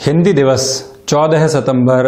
हिंदी दिवस 14 सितंबर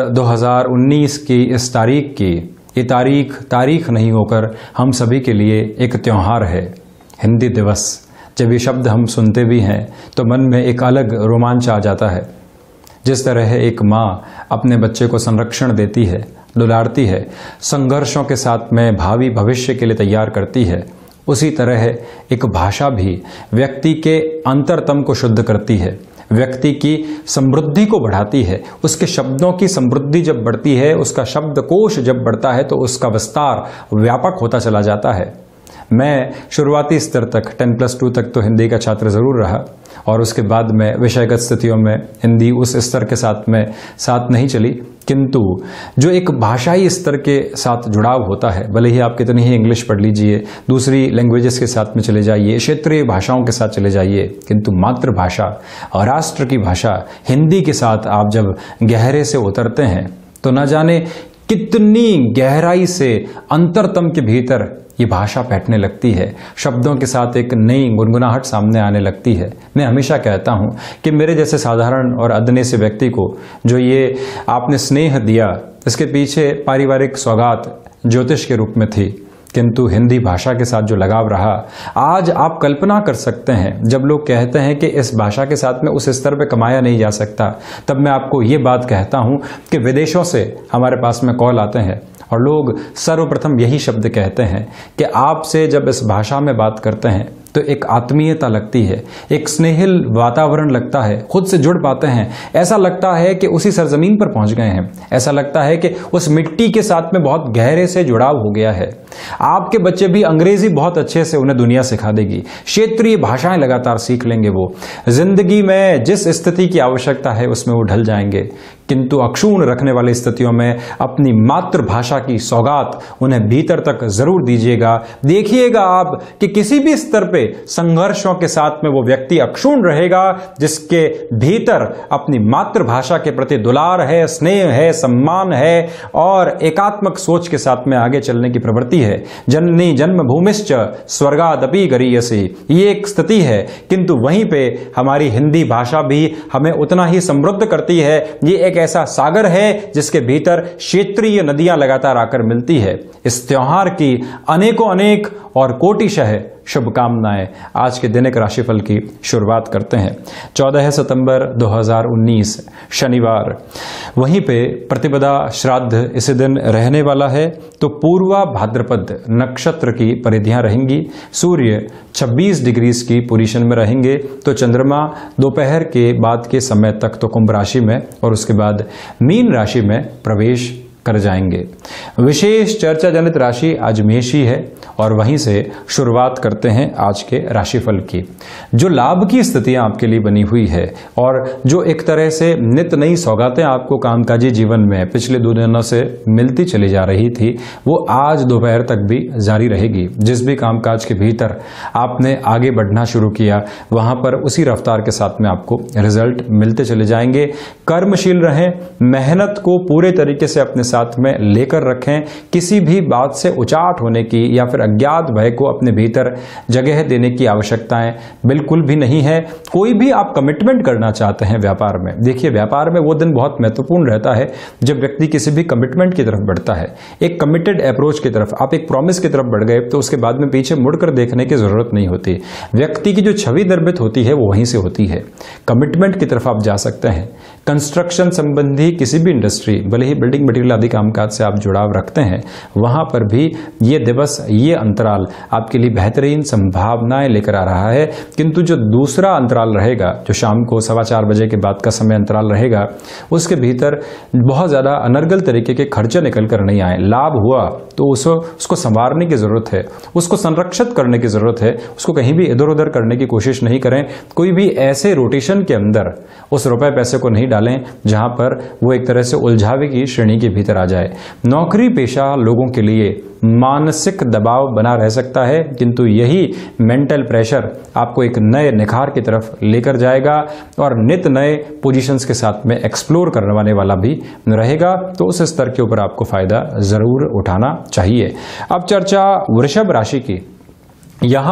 2019 की इस तारीख की ये तारीख नहीं होकर हम सभी के लिए एक त्यौहार है। हिंदी दिवस जब ये शब्द हम सुनते भी हैं तो मन में एक अलग रोमांच आ जाता है। जिस तरह एक माँ अपने बच्चे को संरक्षण देती है, दुलारती है, संघर्षों के साथ में भावी भविष्य के लिए तैयार करती है, उसी तरह एक भाषा भी व्यक्ति के अंतरतम को शुद्ध करती है, व्यक्ति की समृद्धि को बढ़ाती है। उसके शब्दों की समृद्धि जब बढ़ती है, उसका शब्दकोश जब बढ़ता है तो उसका विस्तार व्यापक होता चला जाता है। मैं शुरुआती स्तर तक 10+2 तक तो हिंदी का छात्र जरूर रहा और उसके बाद में विषयगत स्थितियों में हिंदी उस स्तर के साथ नहीं चली, किंतु जो एक भाषाई स्तर के साथ जुड़ाव होता है, भले ही आप कितनी ही इंग्लिश पढ़ लीजिए, दूसरी लैंग्वेजेस के साथ में चले जाइए, क्षेत्रीय भाषाओं के साथ चले जाइए, किंतु मातृभाषा और राष्ट्र की भाषा हिंदी के साथ आप जब गहरे से उतरते हैं तो न जाने कितनी गहराई से अंतरतम के भीतर ये भाषा बैठने लगती है। शब्दों के साथ एक नई गुनगुनाहट सामने आने लगती है। मैं हमेशा कहता हूं कि मेरे जैसे साधारण और अदने से व्यक्ति को जो ये आपने स्नेह दिया, इसके पीछे पारिवारिक सौगात ज्योतिष के रूप में थी, किंतु हिंदी भाषा के साथ जो लगाव रहा, आज आप कल्पना कर सकते हैं जब लोग कहते हैं कि इस भाषा के साथ में उस स्तर पे कमाया नहीं जा सकता, तब मैं आपको ये बात कहता हूं कि विदेशों से हमारे पास में कॉल आते हैं और लोग सर्वप्रथम यही शब्द कहते हैं कि आपसे जब इस भाषा में बात करते हैं तो एक आत्मीयता लगती है, एक स्नेहिल वातावरण लगता है, खुद से जुड़ पाते हैं, ऐसा लगता है कि उसी सरजमीन पर पहुंच गए हैं, ऐसा लगता है कि उस मिट्टी के साथ में बहुत गहरे से जुड़ाव हो गया है। आपके बच्चे भी अंग्रेजी बहुत अच्छे से उन्हें दुनिया सिखा देगी, क्षेत्रीय भाषाएं लगातार सीख लेंगे, वो जिंदगी में जिस स्थिति की आवश्यकता है उसमें वो ढल जाएंगे, किंतु अक्षुण्ण रखने वाली स्थितियों में अपनी मातृभाषा की सौगात उन्हें भीतर तक जरूर दीजिएगा। देखिएगा आप कि किसी भी स्तर पे संघर्षों के साथ में वो व्यक्ति अक्षुण्ण रहेगा जिसके भीतर अपनी मातृभाषा के प्रति दुलार है, स्नेह है, सम्मान है और एकात्मक सोच के साथ में आगे चलने की प्रवृत्ति है। जननी जन्मभूमिश्च स्वर्गादपि गरीयसी, ये एक स्थिति है, किंतु वहीं पे हमारी हिंदी भाषा भी हमें उतना ही समृद्ध करती है। ये एक ऐसा सागर है जिसके भीतर क्षेत्रीय नदियां लगातार आकर मिलती है। इस त्योहार की अनेकों अनेक और कोटिशः शुभकामनाएं। आज के दैनिक राशिफल की शुरुआत करते हैं। 14 सितंबर 2019 शनिवार, वहीं पे प्रतिपदा श्राद्ध इसी दिन रहने वाला है, तो पूर्वा भाद्रपद नक्षत्र की परिधियां रहेंगी। सूर्य 26 डिग्री की पोजीशन में रहेंगे, तो चंद्रमा दोपहर के बाद के समय तक तो कुंभ राशि में और उसके बाद मीन राशि में प्रवेश कर जाएंगे। विशेष चर्चा जनित राशि आज मेष ही है और वहीं से शुरुआत करते हैं आज के राशिफल की। जो लाभ की स्थितियां आपके लिए बनी हुई है और जो एक तरह से नित नई सौगातें आपको कामकाजी जीवन में पिछले 2 दिनों से मिलती चली जा रही थी, वो आज दोपहर तक भी जारी रहेगी। जिस भी कामकाज के भीतर आपने आगे बढ़ना शुरू किया, वहां पर उसी रफ्तार के साथ में आपको रिजल्ट मिलते चले जाएंगे। कर्मशील रहें, मेहनत को पूरे तरीके से अपने साथ में लेकर रखें। किसी भी बात से उचाट होने की या फिर अज्ञात भय को अपने भीतर जगह देने की आवश्यकताएं बिल्कुल भी नहीं है। कोई भी आप कमिटमेंट करना चाहते हैं व्यापार में, देखिए व्यापार में वो दिन बहुत महत्वपूर्ण रहता है जब व्यक्ति किसी भी कमिटमेंट की तरफ बढ़ता है। एक कमिटेड अप्रोच की तरफ, आप एक प्रॉमिस की तरफ बढ़ गए तो उसके बाद में पीछे मुड़कर देखने की जरूरत नहीं होती। व्यक्ति की जो छवि निर्मित होती है वो वहीं से होती है। कमिटमेंट की तरफ आप जा सकते हैं। कंस्ट्रक्शन संबंधी किसी भी इंडस्ट्री, भले ही बिल्डिंग मटेरियल आदि कामकाज से आप जुड़ाव रखते हैं, वहां पर भी ये दिवस, ये अंतराल आपके लिए बेहतरीन संभावनाएं लेकर आ रहा है। किंतु जो दूसरा अंतराल रहेगा, जो शाम को 4:15 बजे के बाद का समय अंतराल रहेगा, उसके भीतर बहुत ज्यादा अनर्गल तरीके के खर्चे निकल कर नहीं आए। लाभ हुआ तो उसको संवारने की जरूरत है, उसको संरक्षित करने की जरूरत है, उसको कहीं भी इधर उधर करने की कोशिश नहीं करें। कोई भी ऐसे रोटेशन के अंदर उस रुपए पैसे को नहीं डालें जहां पर वो एक तरह से उलझावे की श्रेणी के भीतर आ जाए। नौकरी पेशा लोगों के लिए मानसिक दबाव बना रह सकता है, किंतु यही मेंटल प्रेशर आपको एक नए निखार की तरफ लेकर जाएगा और नित नए पोजीशंस के साथ में एक्सप्लोर करने वाला भी रहेगा। तो उस स्तर के ऊपर आपको फायदा जरूर उठाना चाहिए। अब चर्चा वृषभ राशि की। यहां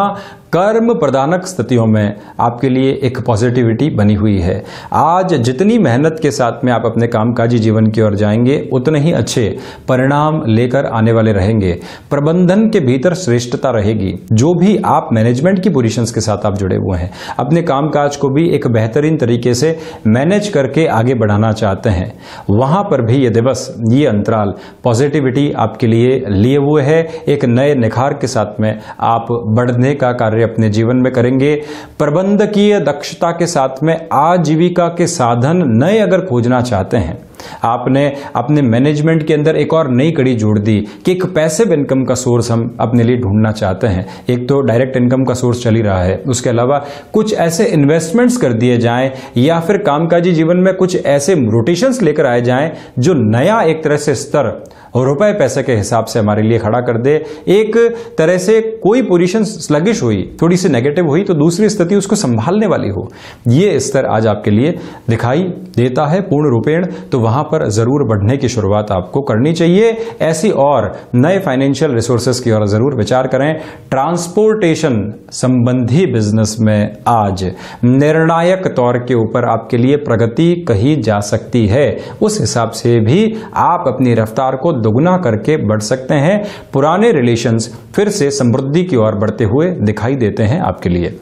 कर्म प्रधानक स्थितियों में आपके लिए एक पॉजिटिविटी बनी हुई है। आज जितनी मेहनत के साथ में आप अपने कामकाजी जीवन की ओर जाएंगे उतने ही अच्छे परिणाम लेकर आने वाले रहेंगे। प्रबंधन के भीतर श्रेष्ठता रहेगी। जो भी आप मैनेजमेंट की पोजीशंस के साथ आप जुड़े हुए हैं, अपने कामकाज को भी एक बेहतरीन तरीके से मैनेज करके आगे बढ़ाना चाहते हैं, वहां पर भी ये दिवस, ये अंतराल पॉजिटिविटी आपके लिए लिए हुए है। एक नए निखार के साथ में आप बढ़ने का कार्य अपने जीवन में करेंगे। प्रबंधकीय दक्षता के साथ में आजीविका के साधन नए अगर खोजना चाहते हैं, आपने अपने मैनेजमेंट के अंदर एक और नई कड़ी जोड़ दी कि एक पैसिव इनकम का सोर्स हम अपने लिए ढूंढना चाहते हैं। एक तो डायरेक्ट इनकम का सोर्स चल ही रहा है, उसके अलावा कुछ ऐसे इन्वेस्टमेंट्स कर दिए जाएं या फिर कामकाजी जीवन में कुछ ऐसे रोटेशंस लेकर आए जाएं जो नया एक तरह से स्तर और रुपए पैसे के हिसाब से हमारे लिए खड़ा कर दे। एक तरह से कोई पोजीशन स्लगिश हुई, थोड़ी सी नेगेटिव हुई, तो दूसरी स्थिति उसको संभालने वाली हो, ये स्तर आज आपके लिए दिखाई देता है पूर्ण रूपेण। तो वहां पर जरूर बढ़ने की शुरुआत आपको करनी चाहिए। ऐसी और नए फाइनेंशियल रिसोर्सेस की ओर जरूर विचार करें। ट्रांसपोर्टेशन संबंधी बिजनेस में आज निर्णायक तौर के ऊपर आपके लिए प्रगति कही जा सकती है। उस हिसाब से भी आप अपनी रफ्तार को दोगुना करके बढ़ सकते हैं। पुराने रिलेशंस फिर से समृद्धि की ओर बढ़ते हुए दिखाई देते हैं आपके लिए।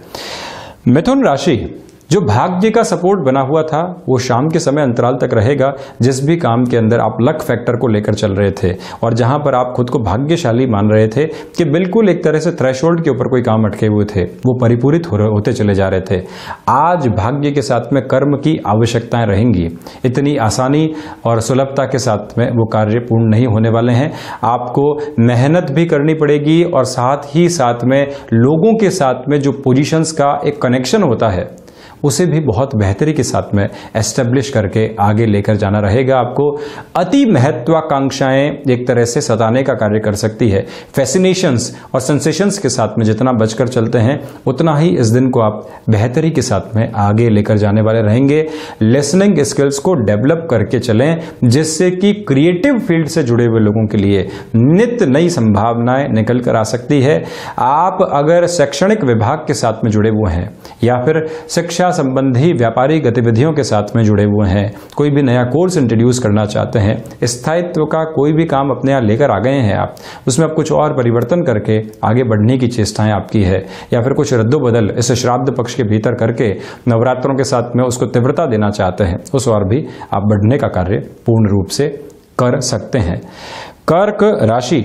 मिथुन राशि, जो भाग्य का सपोर्ट बना हुआ था वो शाम के समय अंतराल तक रहेगा। जिस भी काम के अंदर आप लक फैक्टर को लेकर चल रहे थे और जहां पर आप खुद को भाग्यशाली मान रहे थे कि बिल्कुल एक तरह से थ्रेशोल्ड के ऊपर कोई काम अटके हुए थे, वो परिपूरित होते चले जा रहे थे। आज भाग्य के साथ में कर्म की आवश्यकताएं रहेंगी। इतनी आसानी और सुलभता के साथ में वो कार्य पूर्ण नहीं होने वाले हैं। आपको मेहनत भी करनी पड़ेगी और साथ ही साथ में लोगों के साथ में जो पोजीशंस का एक कनेक्शन होता है उसे भी बहुत बेहतरी के साथ में एस्टेब्लिश करके आगे लेकर जाना रहेगा। आपको अति महत्वाकांक्षाएं एक तरह से सताने का कार्य कर सकती है। फैसिनेशंस और सेंसेशंस के साथ में जितना बचकर चलते हैं उतना ही इस दिन को आप बेहतरी के साथ में आगे लेकर जाने वाले रहेंगे। लिसनिंग स्किल्स को डेवलप करके चलें, जिससे कि क्रिएटिव फील्ड से जुड़े हुए लोगों के लिए नित्य नई संभावनाएं निकल कर आ सकती है। आप अगर शैक्षणिक विभाग के साथ में जुड़े हुए हैं या फिर शिक्षा संबंधी व्यापारिक गतिविधियों के साथ में जुड़े हुए हैं, कोई भी नया कोर्स इंट्रोड्यूस करना चाहते हैं, स्थायित्व का कोई भी काम अपने यहाँ लेकर आ गए हैं आप, उसमें आप कुछ और परिवर्तन करके आगे बढ़ने की चेष्टाएं आपकी है, या फिर कुछ रद्दोबदल इस श्राद्ध पक्ष के भीतर करके नवरात्रों के साथ में उसको तीव्रता देना चाहते हैं, उस और भी आप बढ़ने का कार्य पूर्ण रूप से कर सकते हैं। कर्क राशि,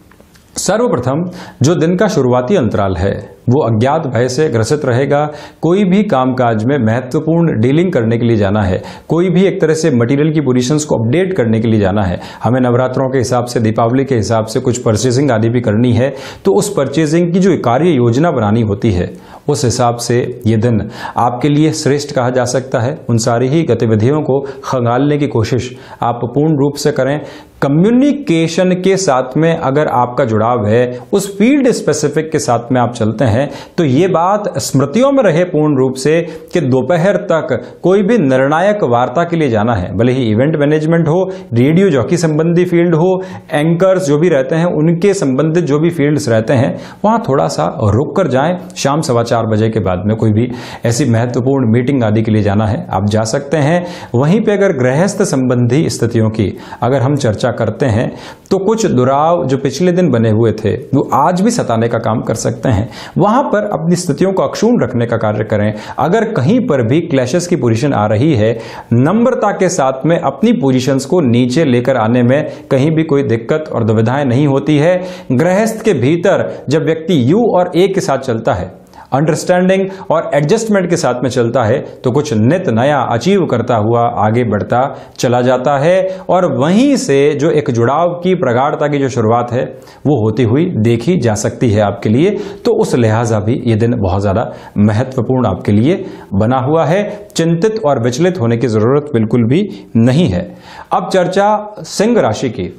सर्वप्रथम जो दिन का शुरुआती अंतराल है वो अज्ञात भय से ग्रसित रहेगा। कोई भी कामकाज में महत्वपूर्ण डीलिंग करने के लिए जाना है, कोई भी एक तरह से मटेरियल की पोजीशंस को अपडेट करने के लिए जाना है, हमें नवरात्रों के हिसाब से, दीपावली के हिसाब से कुछ परचेजिंग आदि भी करनी है, तो उस परचेजिंग की जो कार्य योजना बनानी होती है उस हिसाब से ये दिन आपके लिए श्रेष्ठ कहा जा सकता है। उन सारी ही गतिविधियों को खंगालने की कोशिश आप पूर्ण रूप से करें। कम्युनिकेशन के साथ में अगर आपका जुड़ाव है, उस फील्ड स्पेसिफिक के साथ में आप चलते हैं, तो ये बात स्मृतियों में रहे पूर्ण रूप से कि दोपहर तक कोई भी निर्णायक वार्ता के लिए जाना है, भले ही इवेंट मैनेजमेंट हो, रेडियो जॉकी संबंधी फील्ड हो, एंकर्स जो भी रहते हैं उनके संबंधित जो भी फील्ड्स रहते हैं, वहां थोड़ा सा रुक कर जाएं। शाम 4:15 बजे के बाद में कोई भी ऐसी महत्वपूर्ण मीटिंग आदि के लिए जाना है, आप जा सकते हैं। वहीं पे अगर गृहस्थ संबंधी स्थितियों की अगर हम चर्चा करते हैं तो कुछ दुराव जो पिछले दिन बने हुए थे वो आज भी सताने का काम कर सकते हैं। वहां पर अपनी स्थितियों को अक्षुण्ण रखने का कार्य करें। अगर कहीं पर भी क्लैशेस की पोजीशन आ रही है, नम्रता के साथ में अपनी पोजीशंस को नीचे लेकर आने में कहीं भी कोई दिक्कत और दुविधाएं नहीं होती है। गृहस्थ के भीतर जब व्यक्ति यू और ए के साथ चलता है, अंडरस्टैंडिंग और एडजस्टमेंट के साथ में चलता है, तो कुछ नित नया अचीव करता हुआ आगे बढ़ता चला जाता है और वहीं से जो एक जुड़ाव की प्रगाढ़ता की जो शुरुआत है वो होती हुई देखी जा सकती है आपके लिए। तो उस लिहाजा भी ये दिन बहुत ज्यादा महत्वपूर्ण आपके लिए बना हुआ है। चिंतित और विचलित होने की जरूरत बिल्कुल भी नहीं है। अब चर्चा सिंह राशि की।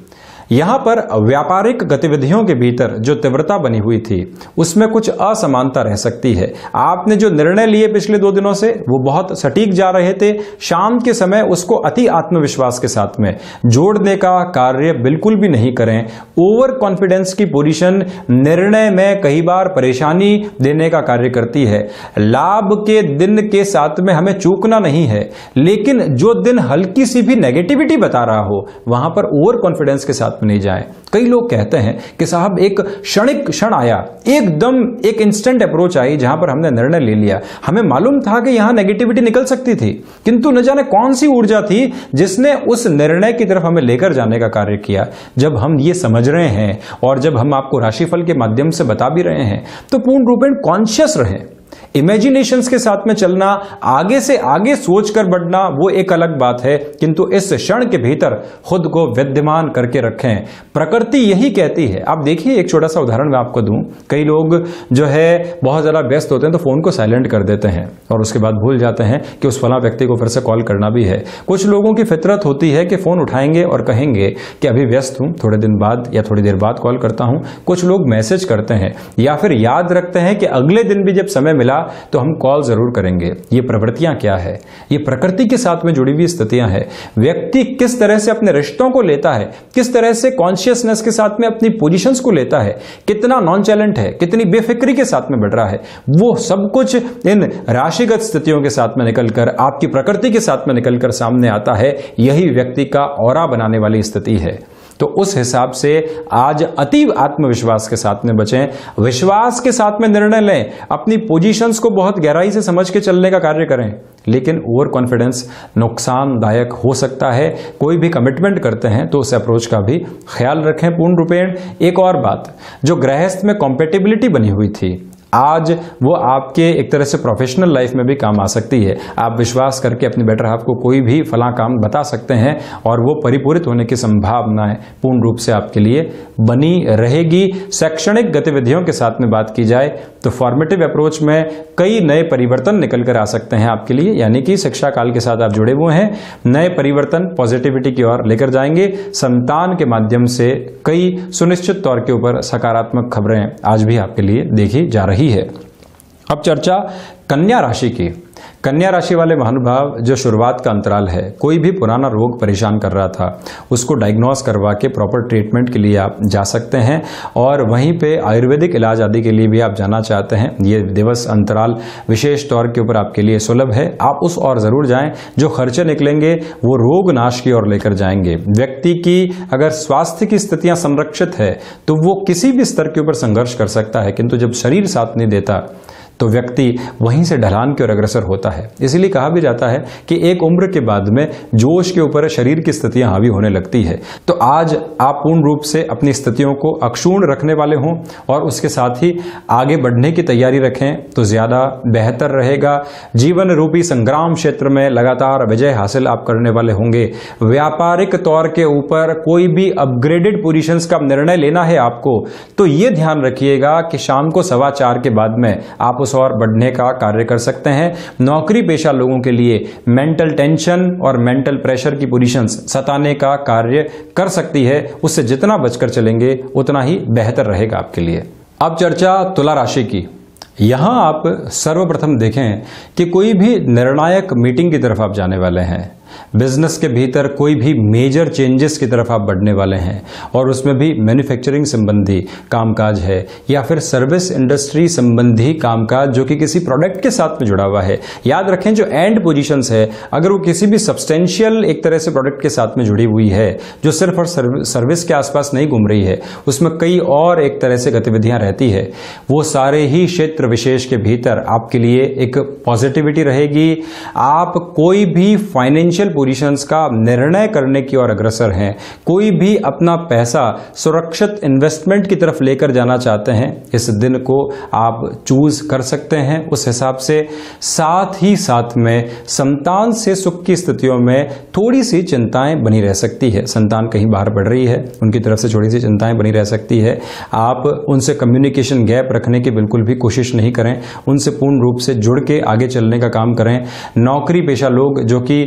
यहां पर व्यापारिक गतिविधियों के भीतर जो तीव्रता बनी हुई थी उसमें कुछ असमानता रह सकती है। आपने जो निर्णय लिए पिछले 2 दिनों से वो बहुत सटीक जा रहे थे, शाम के समय उसको अति आत्मविश्वास के साथ में जोड़ने का कार्य बिल्कुल भी नहीं करें। ओवर कॉन्फिडेंस की पोजीशन निर्णय में कई बार परेशानी देने का कार्य करती है। लाभ के दिन के साथ में हमें चूकना नहीं है, लेकिन जो दिन हल्की सी भी नेगेटिविटी बता रहा हो वहां पर ओवर कॉन्फिडेंस के साथ में नहीं जाए। कई लोग कहते हैं कि साहब एक क्षणिक क्षण आया, एकदम एक इंस्टेंट अप्रोच आई जहां पर हमने निर्णय ले लिया। हमें मालूम था कि यहां नेगेटिविटी निकल सकती थी, किंतु न जाने कौन सी ऊर्जा थी जिसने उस निर्णय की तरफ हमें लेकर जाने का कार्य किया। जब हम ये समझ रहे हैं और जब हम आपको राशिफल के माध्यम से बता भी रहे हैं तो पूर्ण रूपेण कॉन्शियस रहें। इमेजिनेशंस के साथ में चलना, आगे से आगे सोचकर बढ़ना वो एक अलग बात है, किंतु इस क्षण के भीतर खुद को विद्यमान करके रखें। प्रकृति यही कहती है। आप देखिए, एक छोटा सा उदाहरण मैं आपको दूं। कई लोग जो है बहुत ज्यादा व्यस्त होते हैं तो फोन को साइलेंट कर देते हैं और उसके बाद भूल जाते हैं कि उस फला व्यक्ति को फिर से कॉल करना भी है। कुछ लोगों की फितरत होती है कि फोन उठाएंगे और कहेंगे कि अभी व्यस्त हूं, थोड़े दिन बाद या थोड़ी देर बाद कॉल करता हूं। कुछ लोग मैसेज करते हैं या फिर याद रखते हैं कि अगले दिन भी जब समय मिला तो हम कॉल जरूर करेंगे। ये प्रवृत्तियां क्या है? ये प्रकृति के साथ में जुड़ी हुई स्थितियां हैं। व्यक्ति किस तरह से अपने रिश्तों को लेता है, किस तरह से कॉन्शियसनेस के साथ में अपनी पोजीशंस को लेता है, कितना नॉन चैलेंट है, कितनी बेफिक्री के साथ में बढ़ रहा है, वो सब कुछ इन राशिगत स्थितियों के साथ में निकलकर, आपकी प्रकृति के साथ में निकलकर सामने आता है। यही व्यक्ति का ऑरा बनाने वाली स्थिति है। तो उस हिसाब से आज अतीव आत्मविश्वास के साथ में बचें, विश्वास के साथ में निर्णय लें, अपनी पोजीशंस को बहुत गहराई से समझ के चलने का कार्य करें। लेकिन ओवर कॉन्फिडेंस नुकसानदायक हो सकता है। कोई भी कमिटमेंट करते हैं तो उस अप्रोच का भी ख्याल रखें पूर्ण रूपेण। एक और बात, जो गृहस्थ में कॉम्पेटिबिलिटी बनी हुई थी, आज वो आपके एक तरह से प्रोफेशनल लाइफ में भी काम आ सकती है। आप विश्वास करके अपने बेटर हाफ को कोई भी फला काम बता सकते हैं और वो परिपूरित होने की संभावनाएं पूर्ण रूप से आपके लिए बनी रहेगी। शैक्षणिक गतिविधियों के साथ में बात की जाए तो फॉर्मेटिव अप्रोच में कई नए परिवर्तन निकल कर आ सकते हैं आपके लिए, यानी कि शिक्षा काल के साथ आप जुड़े हुए हैं। नए परिवर्तन पॉजिटिविटी की ओर लेकर जाएंगे। संतान के माध्यम से कई सुनिश्चित तौर के ऊपर सकारात्मक खबरें आज भी आपके लिए देखी जा रही है। अब चर्चा कन्या राशि की। कन्या राशि वाले महानुभाव, जो शुरुआत का अंतराल है, कोई भी पुराना रोग परेशान कर रहा था उसको डायग्नोस करवा के प्रॉपर ट्रीटमेंट के लिए आप जा सकते हैं और वहीं पे आयुर्वेदिक इलाज आदि के लिए भी आप जाना चाहते हैं। ये दिवस अंतराल विशेष तौर के ऊपर आपके लिए सुलभ है। आप उस ओर जरूर जाएं। जो खर्चे निकलेंगे वो रोग नाश की ओर लेकर जाएंगे। व्यक्ति की अगर स्वास्थ्य की स्थितियां संरक्षित है तो वो किसी भी स्तर के ऊपर संघर्ष कर सकता है, किंतु जब शरीर साथ नहीं देता तो व्यक्ति वहीं से ढलान की ओर अग्रसर होता है। इसीलिए कहा भी जाता है कि एक उम्र के बाद में जोश के ऊपर शरीर की स्थितियां हावी होने लगती है। तो आज आप पूर्ण रूप से अपनी स्थितियों को अक्षुण्ण रखने वाले हों और उसके साथ ही आगे बढ़ने की तैयारी रखें तो ज्यादा बेहतर रहेगा। जीवन रूपी संग्राम क्षेत्र में लगातार विजय हासिल आप करने वाले होंगे। व्यापारिक तौर के ऊपर कोई भी अपग्रेडेड पोजीशंस का निर्णय लेना है आपको, तो ये ध्यान रखिएगा कि शाम को 4:15 के बाद में आप उस और बढ़ने का कार्य कर सकते हैं। नौकरी पेशा लोगों के लिए मेंटल टेंशन और मेंटल प्रेशर की पोजीशंस सताने का कार्य कर सकती है। उससे जितना बचकर चलेंगे उतना ही बेहतर रहेगा आपके लिए। अब चर्चा तुला राशि की। यहां आप सर्वप्रथम देखें कि कोई भी निर्णायक मीटिंग की तरफ आप जाने वाले हैं। बिजनेस के भीतर कोई भी मेजर चेंजेस की तरफ आप बढ़ने वाले हैं और उसमें भी मैन्युफैक्चरिंग संबंधी कामकाज है या फिर सर्विस इंडस्ट्री संबंधी कामकाज जो कि किसी प्रोडक्ट के साथ में जुड़ा हुआ है। याद रखें, जो एंड पोजीशंस है अगर वो किसी भी सब्सटेंशियल एक तरह से प्रोडक्ट के साथ में जुड़ी हुई है, जो सिर्फ और सर्विस के आसपास नहीं घूम रही है, उसमें कई और एक तरह से गतिविधियां रहती है, वो सारे ही क्षेत्र विशेष के भीतर आपके लिए एक पॉजिटिविटी रहेगी। आप कोई भी फाइनेंशियल पोजीशंस का निर्णय करने की ओर अग्रसर हैं। कोई भी अपना पैसा सुरक्षित इन्वेस्टमेंट की तरफ लेकर जाना चाहते हैं, इस दिन को आप चूज कर सकते हैं उस हिसाब से। साथ ही साथ में संतान से सुख की स्थितियों में थोड़ी सी चिंताएं बनी रह सकती है। संतान कहीं बाहर बढ़ रही है, उनकी तरफ से थोड़ी सी चिंताएं बनी रह सकती है। आप उनसे कम्युनिकेशन गैप रखने की बिल्कुल भी कोशिश नहीं करें, उनसे पूर्ण रूप से जुड़ के आगे चलने का काम करें। नौकरी पेशा लोग जो कि एक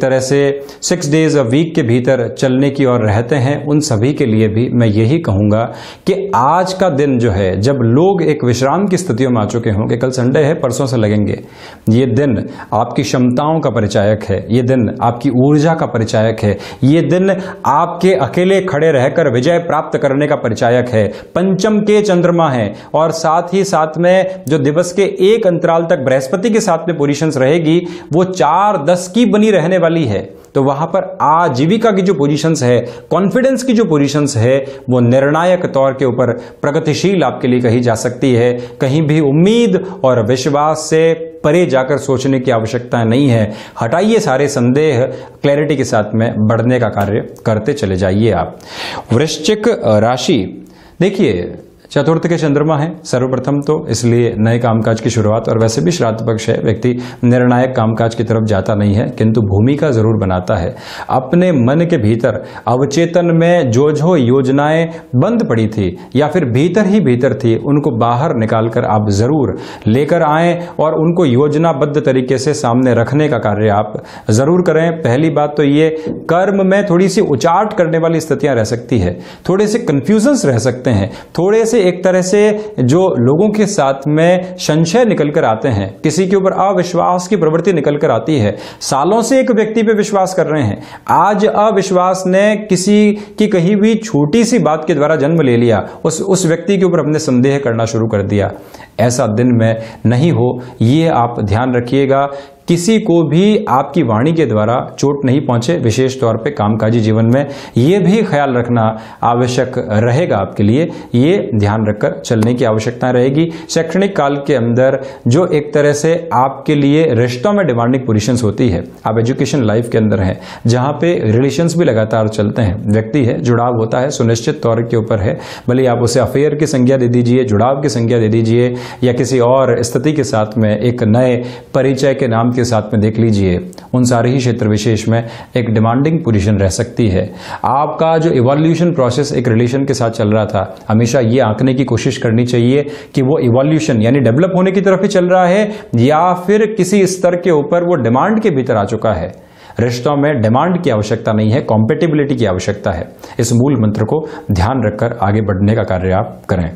तरह से 6 डेज अ वीक के भीतर चलने की ओर रहते हैं, उन सभी के लिए भी मैं यही कहूँगा कि आज का दिन जो है, जब लोग एक विश्राम की स्थितियों में आ चुके होंगे, कल संडे है, परसों से लगेंगे, ये दिन आपकी क्षमताओं का परिचायक है, ये दिन आपकी ऊर्जा का परिचायक है, ये दिन आपके अकेले खड़े रहकर विजय प्राप्त करने का परिचायक है। पंचम के चंद्रमा है और साथ ही साथ में जो दिवस के एक अंतराल तक बृहस्पति के साथ में पोजीशंस रहेगी वो 4-10 की बनी रहने वाली है। तो वहां पर आजीविका की जो पोजीशंस है, कॉन्फिडेंस की जो पोजीशंस है, वो निर्णायक तौर के ऊपर प्रगतिशील आपके लिए कही जा सकती है। कहीं भी उम्मीद और विश्वास से परे जाकर सोचने की आवश्यकता नहीं है। हटाइए सारे संदेह, क्लैरिटी के साथ में बढ़ने का कार्य करते चले जाइए आप। वृश्चिक राशि, देखिए चतुर्थ के चंद्रमा है सर्वप्रथम तो, इसलिए नए कामकाज की शुरुआत, और वैसे भी श्राद्ध पक्ष है, व्यक्ति निर्णायक कामकाज की तरफ जाता नहीं है किंतु भूमिका जरूर बनाता है। अपने मन के भीतर अवचेतन में जो योजनाएं बंद पड़ी थी या फिर भीतर ही भीतर थी, उनको बाहर निकालकर आप जरूर लेकर आएं और उनको योजनाबद्ध तरीके से सामने रखने का कार्य आप जरूर करें। पहली बात तो ये, कर्म में थोड़ी सी उचाट करने वाली स्थितियां रह सकती है, थोड़े से कंफ्यूजन्स रह सकते हैं, थोड़े से एक तरह से जो लोगों के साथ में संशय निकल कर आते हैं, किसी के ऊपर अविश्वास की प्रवृत्ति निकल कर आती है। सालों से एक व्यक्ति पे विश्वास कर रहे हैं, आज अविश्वास ने किसी की कहीं भी छोटी सी बात के द्वारा जन्म ले लिया, उस व्यक्ति के ऊपर अपने संदेह करना शुरू कर दिया। ऐसा दिन में नहीं हो, ये आप ध्यान रखिएगा। किसी को भी आपकी वाणी के द्वारा चोट नहीं पहुंचे, विशेष तौर पे कामकाजी जीवन में, ये भी ख्याल रखना आवश्यक रहेगा आपके लिए, ये ध्यान रखकर चलने की आवश्यकता रहेगी। शैक्षणिक काल के अंदर जो एक तरह से आपके लिए रिश्तों में डिमांडिंग पोजीशंस होती है, आप एजुकेशन लाइफ के अंदर हैं, जहां पे रिलेशंस भी लगातार चलते हैं, व्यक्ति है, जुड़ाव होता है, सुनिश्चित तौर के ऊपर है, भले आप उसे अफेयर की संज्ञा दे दीजिए, जुड़ाव की संज्ञा दे दीजिए, या किसी और स्थिति के साथ में एक नए परिचय के नाम के साथ में देख लीजिए, उन सारे ही क्षेत्र विशेष में एक डिमांडिंग पोजीशन रह सकती है। आपका जो इवोल्यूशन प्रोसेस एक रिलेशन के साथ चल रहा था, हमेशा ये आंकने की कोशिश करनी चाहिए कि वो इवोल्यूशन यानी डेवलप होने की तरफ ही चल रहा है या फिर किसी स्तर के ऊपर वो डिमांड के भीतर आ चुका है। रिश्तों में डिमांड की आवश्यकता नहीं है, कॉम्पेटिबिलिटी की आवश्यकता है। इस मूल मंत्र को ध्यान रखकर आगे बढ़ने का कार्य आप करें।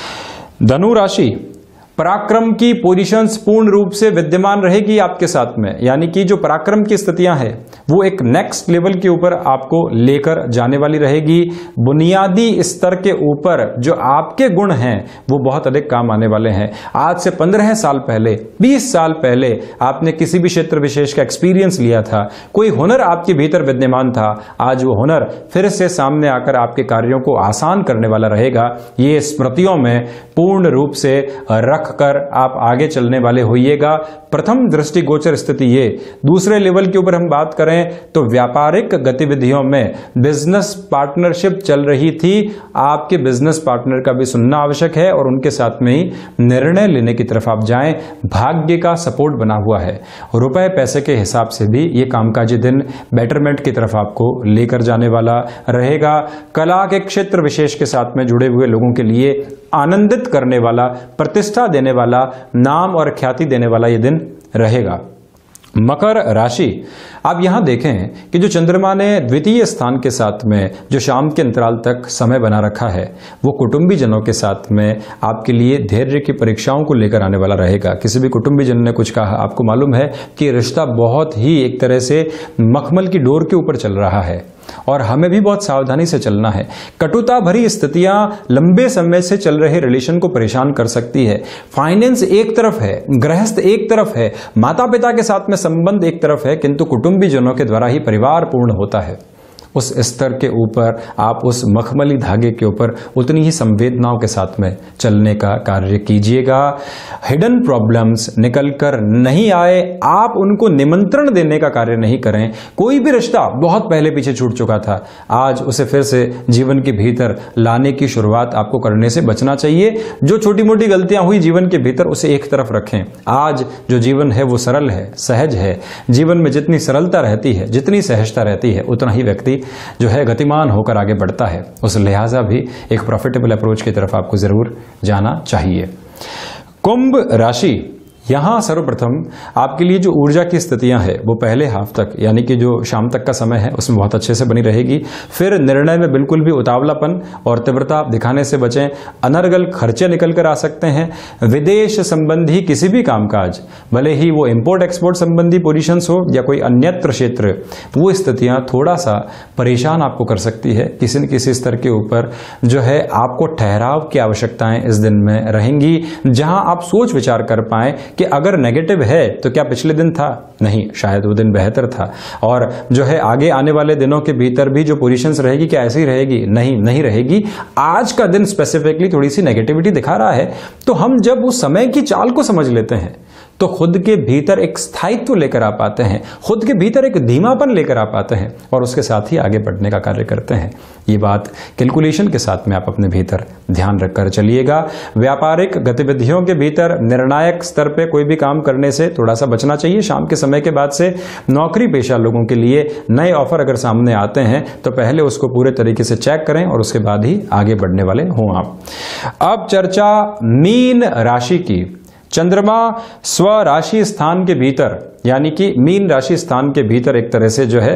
धनु राशि, पराक्रम की पोजीशंस पूर्ण रूप से विद्यमान रहेगी आपके साथ में, यानी कि जो पराक्रम की स्थितियां हैं वो एक नेक्स्ट लेवल के ऊपर आपको लेकर जाने वाली रहेगी। बुनियादी स्तर के ऊपर जो आपके गुण हैं वो बहुत अधिक काम आने वाले हैं। आज से 15 साल पहले, 20 साल पहले आपने किसी भी क्षेत्र विशेष का एक्सपीरियंस लिया था, कोई हुनर आपके भीतर विद्यमान था, आज वो हुनर फिर से सामने आकर आपके कार्यों को आसान करने वाला रहेगा। ये स्मृतियों में पूर्ण रूप से रख कर आप आगे चलने वाले होइएगा। प्रथम दृष्टिगोचर स्थिति ये। दूसरे लेवल के ऊपर हम बात करें तो व्यापारिक गतिविधियों में बिजनेस पार्टनरशिप चल रही थी, आपके बिजनेस पार्टनर का भी सुनना आवश्यक है और उनके साथ में ही निर्णय लेने की तरफ आप जाएं। भाग्य का सपोर्ट बना हुआ है, रुपए पैसे के हिसाब से भी ये कामकाजी दिन बेटरमेंट की तरफ आपको लेकर जाने वाला रहेगा। कला के क्षेत्र विशेष के साथ में जुड़े हुए लोगों के लिए आनंदित करने वाला, प्रतिष्ठा देने वाला, नाम और ख्याति देने वाला ये दिन रहेगा। मकर राशि, आप यहां देखें कि जो चंद्रमा ने द्वितीय स्थान के साथ में जो शाम के अंतराल तक समय बना रखा है, वो कुटुंबी जनों के साथ में आपके लिए धैर्य की परीक्षाओं को लेकर आने वाला रहेगा। किसी भी कुटुंबी जन ने कुछ कहा, आपको मालूम है कि रिश्ता बहुत ही एक तरह से मखमल की डोर के ऊपर चल रहा है और हमें भी बहुत सावधानी से चलना है। कटुता भरी स्थितियां लंबे समय से चल रहे रिलेशन को परेशान कर सकती है। फाइनेंस एक तरफ है, गृहस्थ एक तरफ है, माता पिता के साथ में संबंध एक तरफ है, किंतु कुटुंबी जनों के द्वारा ही परिवार पूर्ण होता है। उस स्तर के ऊपर आप उस मखमली धागे के ऊपर उतनी ही संवेदनाओं के साथ में चलने का कार्य कीजिएगा। हिडन प्रॉब्लम्स निकल कर नहीं आए, आप उनको निमंत्रण देने का कार्य नहीं करें। कोई भी रिश्ता बहुत पहले पीछे छूट चुका था, आज उसे फिर से जीवन के भीतर लाने की शुरुआत आपको करने से बचना चाहिए। जो छोटी मोटी गलतियां हुई जीवन के भीतर उसे एक तरफ रखें। आज जो जीवन है वो सरल है, सहज है। जीवन में जितनी सरलता रहती है, जितनी सहजता रहती है, उतना ही व्यक्ति जो है गतिमान होकर आगे बढ़ता है। उस लिहाजा भी एक प्रॉफिटेबल अप्रोच की तरफ आपको जरूर जाना चाहिए। कुंभ राशि, यहाँ सर्वप्रथम आपके लिए जो ऊर्जा की स्थितियां हैं वो पहले हाफ तक यानी कि जो शाम तक का समय है उसमें बहुत अच्छे से बनी रहेगी। फिर निर्णय में बिल्कुल भी उतावलापन और तीव्रता दिखाने से बचें। अनर्गल खर्चे निकल कर आ सकते हैं। विदेश संबंधी किसी भी कामकाज, भले ही वो इंपोर्ट एक्सपोर्ट संबंधी पोजीशंस हो या कोई अन्यत्र क्षेत्र, वो स्थितियां थोड़ा सा परेशान आपको कर सकती है। किसी न किसी स्तर के ऊपर जो है आपको ठहराव की आवश्यकताएं इस दिन में रहेंगी, जहां आप सोच विचार कर पाएं कि अगर नेगेटिव है तो क्या पिछले दिन था? नहीं, शायद वो दिन बेहतर था। और जो है आगे आने वाले दिनों के भीतर भी जो पोजीशंस रहेगी क्या ऐसी रहेगी? नहीं रहेगी। आज का दिन स्पेसिफिकली थोड़ी सी नेगेटिविटी दिखा रहा है। तो हम जब उस समय की चाल को समझ लेते हैं तो खुद के भीतर एक स्थायित्व लेकर आ पाते हैं, खुद के भीतर एक धीमापन लेकर आ पाते हैं और उसके साथ ही आगे बढ़ने का कार्य करते हैं। ये बात कैलकुलेशन के साथ में आप अपने भीतर ध्यान रखकर चलिएगा। व्यापारिक गतिविधियों के भीतर निर्णायक स्तर पे कोई भी काम करने से थोड़ा सा बचना चाहिए। शाम के समय के बाद से नौकरी पेशा लोगों के लिए नए ऑफर अगर सामने आते हैं तो पहले उसको पूरे तरीके से चेक करें और उसके बाद ही आगे बढ़ने वाले हों आप। अब चर्चा मीन राशि की। चंद्रमा स्वराशि स्थान के भीतर यानी कि मीन राशि स्थान के भीतर एक तरह से जो है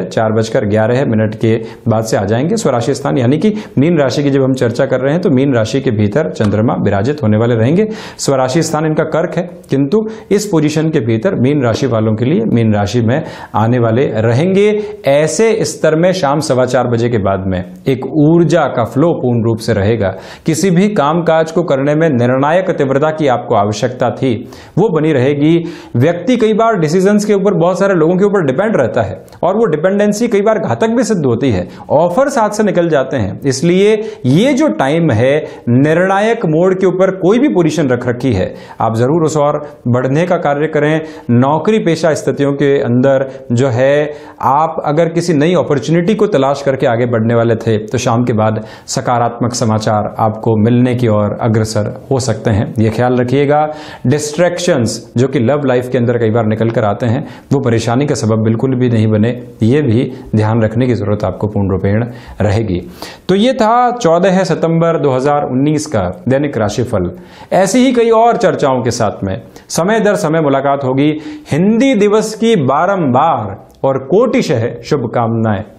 4:11 के बाद से आ जाएंगे स्वराशि स्थान, यानी कि मीन राशि की जब हम चर्चा कर रहे हैं तो मीन राशि के भीतर चंद्रमा विराजित होने वाले रहेंगे। स्वराशि स्थान इनका कर्क है, किंतु इस पोजीशन के भीतर मीन राशि वालों के लिए मीन राशि में आने वाले रहेंगे। ऐसे स्तर में शाम 4:15 बजे के बाद में एक ऊर्जा का फ्लो पूर्ण रूप से रहेगा। किसी भी कामकाज को करने में निर्णायक तीव्रता की आपको आवश्यकता थी, वो बनी रहेगी। व्यक्ति कई बार डिसीजन के ऊपर बहुत सारे लोगों के ऊपर डिपेंड रहता है और वो डिपेंडेंसी कई बार घातक भी सिद्ध होती है। ऑफर साथ से निकल जाते हैं। इसलिए ये जो टाइम है निर्णायक मोड के ऊपर कोई भी पोजीशन रख रखी है, आप जरूर उस और बढ़ने का कार्य करें। नौकरी पेशा स्थितियों के अंदर जो है आप अगर किसी नई अपॉर्चुनिटी को तलाश करके आगे बढ़ने वाले थे तो शाम के बाद सकारात्मक समाचार आपको मिलने की ओर अग्रसर हो सकते हैं, ये ख्याल रखिएगा। डिस्ट्रैक्शंस जो कि लव लाइफ के अंदर कई बार निकल कर आते हैं वो परेशानी का सबब बिल्कुल भी नहीं बने, ये भी ध्यान रखने की जरूरत आपको पूर्ण रूपेण रहेगी। तो ये था 14 सितंबर 2019 का दैनिक राशिफल। ऐसी ही कई और चर्चाओं के साथ में समय दर समय मुलाकात होगी। हिंदी दिवस की बारंबार और कोटिशः शुभकामनाएं।